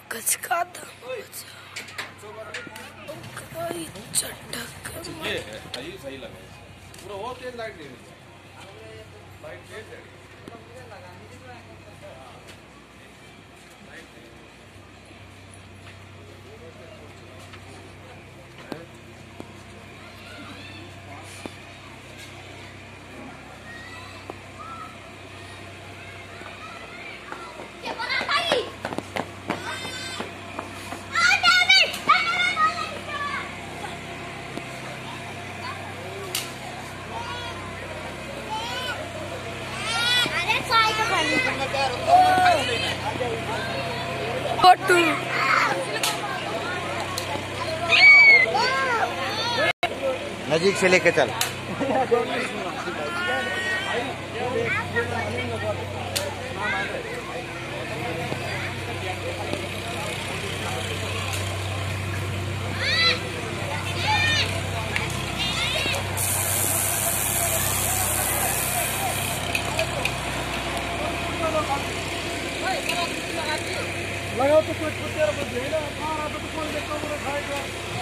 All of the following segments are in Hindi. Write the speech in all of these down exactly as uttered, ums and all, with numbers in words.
कचका था चटक ये सही सही लगा पूरा वो तेज लाइट दे लाइट तेज है नजीक से लेके चल। लगाओ तो कुछ तेरा कुछ है ना मारा तो कोई देखो वो खाएगा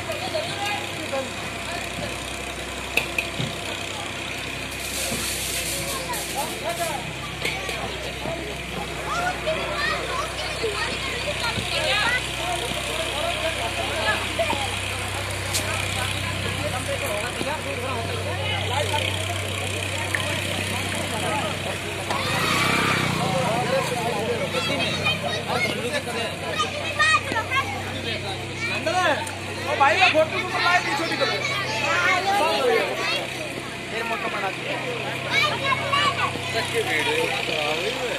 भाई का फोटो को लाइट नहीं छोटी करो फिर मोटा बना दिया